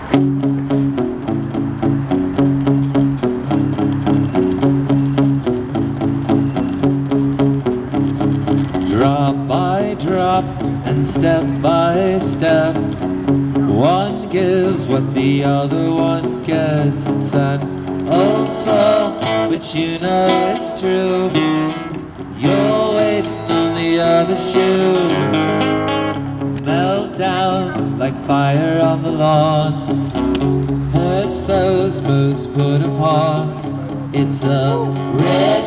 Drop by drop and step by step, one gives what the other one gets. It's an old song, but you know it's true. You're waiting on the other shoe. Melt down like fire on the lawn, hurts those most put upon. It's a red